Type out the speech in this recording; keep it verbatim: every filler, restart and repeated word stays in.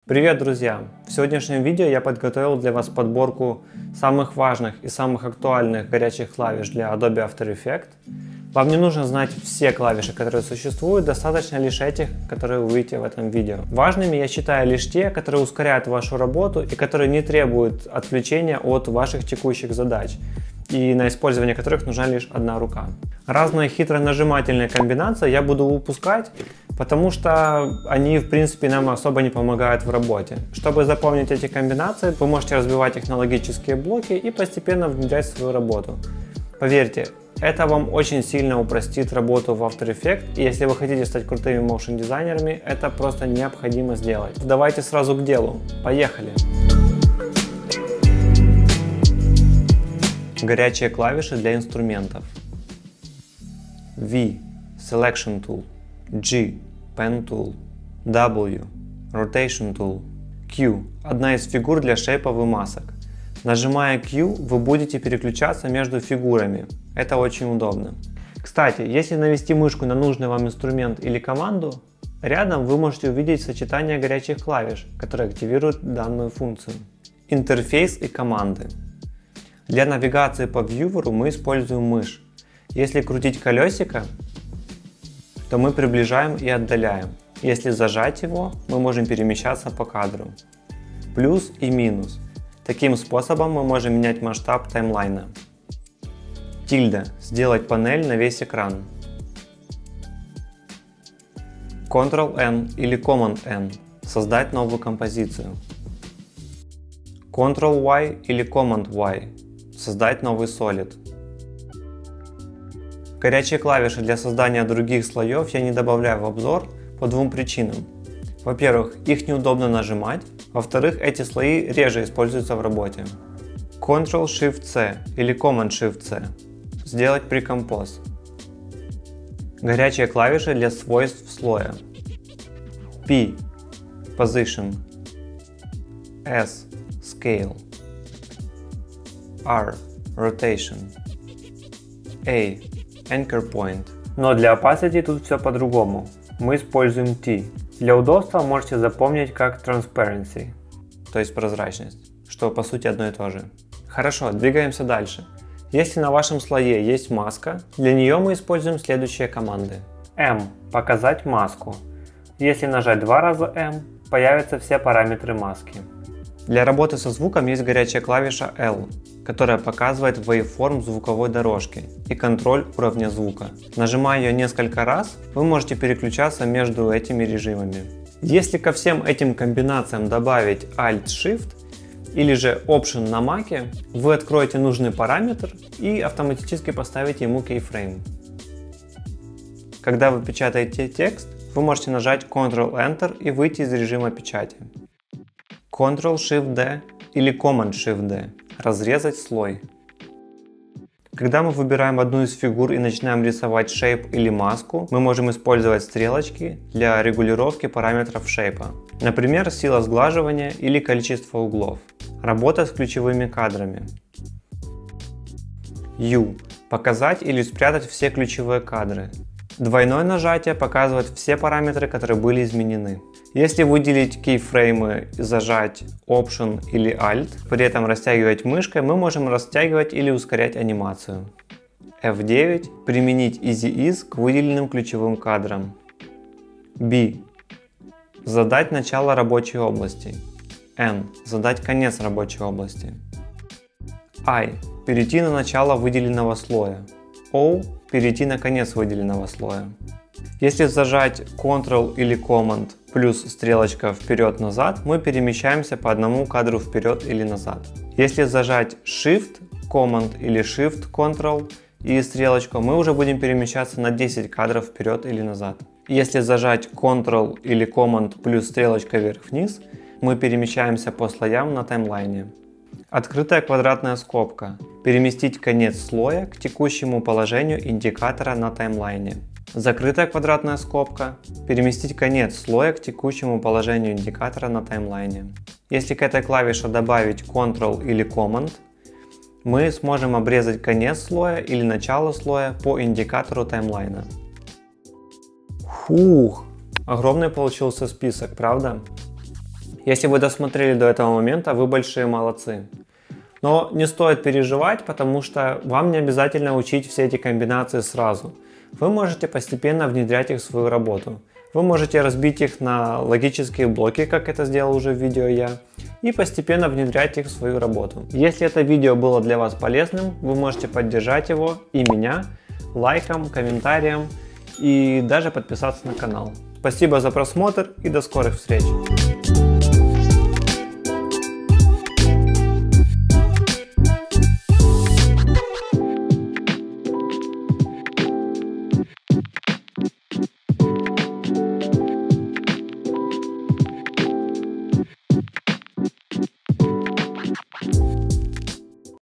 Привет, друзья! В сегодняшнем видео я подготовил для вас подборку самых важных и самых актуальных горячих клавиш для Adobe After Effects. Вам не нужно знать все клавиши, которые существуют, достаточно лишь этих, которые вы увидите в этом видео. Важными я считаю лишь те, которые ускоряют вашу работу и которые не требуют отвлечения от ваших текущих задач, и на использование которых нужна лишь одна рука. Разные хитро-нажимательные комбинации я буду упускать, потому что они в принципе нам особо не помогают в работе. Чтобы запомнить эти комбинации, вы можете разбивать их на логические блоки и постепенно внедрять в свою работу. Поверьте, это вам очень сильно упростит работу в After Effects, и если вы хотите стать крутыми моушен дизайнерами, это просто необходимо сделать. Давайте сразу к делу. Поехали! Горячие клавиши для инструментов. V – Selection Tool, G – Pen Tool, W – Rotation Tool, Q – одна из фигур для шейпов и масок. Нажимая Q, вы будете переключаться между фигурами. Это очень удобно. Кстати, если навести мышку на нужный вам инструмент или команду, рядом вы можете увидеть сочетание горячих клавиш, которые активируют данную функцию. Интерфейс и команды. Для навигации по вьюверу мы используем мышь. Если крутить колесико, то мы приближаем и отдаляем. Если зажать его, мы можем перемещаться по кадру. Плюс и минус. Таким способом мы можем менять масштаб таймлайна. Тильда – сделать панель на весь экран. контрол-N или команд-N – создать новую композицию. контрол-Y или команд-Y – создать новый солид. Горячие клавиши для создания других слоев я не добавляю в обзор по двум причинам. Во-первых, их неудобно нажимать. Во-вторых, эти слои реже используются в работе. контрол-Shift-C или команд-Shift-C – сделать прекомпоз. Горячие клавиши для свойств слоя. P – Position, S – Scale, R – Rotation, A – Anchor Point. Но для opacity тут все по-другому. Мы используем T. Для удобства можете запомнить как Transparency, то есть прозрачность, что по сути одно и то же. Хорошо, двигаемся дальше. Если на вашем слое есть маска, для нее мы используем следующие команды. M – показать маску. Если нажать два раза M, появятся все параметры маски. Для работы со звуком есть горячая клавиша L, которая показывает waveform звуковой дорожки и контроль уровня звука. Нажимая ее несколько раз, вы можете переключаться между этими режимами. Если ко всем этим комбинациям добавить Alt-Shift или же Option на Mac, вы откроете нужный параметр и автоматически поставите ему keyframe. Когда вы печатаете текст, вы можете нажать контрол-Enter и выйти из режима печати. контрол-Shift-D или команд-Shift-D – разрезать слой. Когда мы выбираем одну из фигур и начинаем рисовать шейп или маску, мы можем использовать стрелочки для регулировки параметров шейпа. Например, сила сглаживания или количество углов. Работа с ключевыми кадрами. U – показать или спрятать все ключевые кадры. Двойное нажатие показывает все параметры, которые были изменены. Если выделить кейфреймы, зажать Option или Alt, при этом растягивать мышкой, мы можем растягивать или ускорять анимацию. эф девять – применить Easy Ease к выделенным ключевым кадрам. B – задать начало рабочей области. N – задать конец рабочей области. I – перейти на начало выделенного слоя. O – перейти на конец выделенного слоя. Если зажать Ctrl или Command плюс стрелочка вперед-назад, мы перемещаемся по одному кадру вперед или назад. Если зажать Shift, Command или Shift, Ctrl и стрелочку, мы уже будем перемещаться на десять кадров вперед или назад. Если зажать Ctrl или Command плюс стрелочка вверх-вниз, мы перемещаемся по слоям на таймлайне. Открытая квадратная скобка. Переместить конец слоя к текущему положению индикатора на таймлайне. Закрытая квадратная скобка. Переместить конец слоя к текущему положению индикатора на таймлайне. Если к этой клавише добавить Ctrl или Command, мы сможем обрезать конец слоя или начало слоя по индикатору таймлайна. Фух! Огромный получился список, правда? Если вы досмотрели до этого момента, вы большие молодцы. Но не стоит переживать, потому что вам не обязательно учить все эти комбинации сразу. Вы можете постепенно внедрять их в свою работу. Вы можете разбить их на логические блоки, как это сделал уже в видео я, и постепенно внедрять их в свою работу. Если это видео было для вас полезным, вы можете поддержать его и меня лайком, комментарием и даже подписаться на канал. Спасибо за просмотр и до скорых встреч!